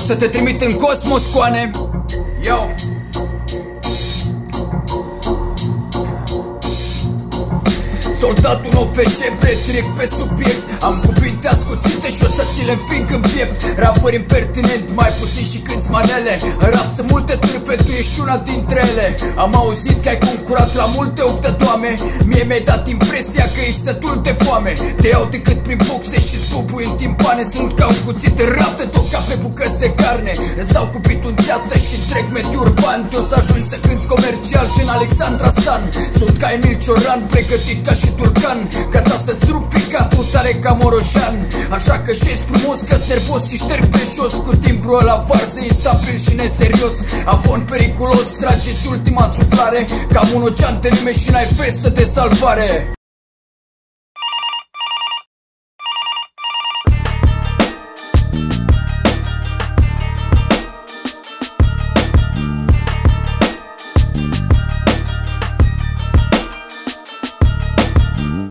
să te trimit în cosmos, coane. Yo. Soldatul OFC, trec pe subiect. Am cuvinte ascuțite și o să ți le înfing în piept. Rapări impertinent, mai puțin și câți manele. În rap sunt multe târfe, tu ești una dintre ele. Am auzit că ai concurat la multe ochi de doame. Mie mi-ai dat impresia că ești sătul de foame. Te iau decât prin boxe și spupui în timpane. Sunt ca un cuțit în rap, te toc ca pe bucăți de carne. Îți dau cu pitul în țeastă și întreg mediu urban. Tu o să ajungi să cânti comercial gen Alexandra Stan. Sunt ca Emil Cioran, pregătit ca și Turcan, gata să-ți rup picatul tare ca Moroșan. Așa că șezi frumos că-s nervos și șterg pe jos. Cu timbru ăla varză, instabil și neserios. Avon periculos, trageți ultima suflare. Cam un ocean de rime și n-ai vestă de salvare.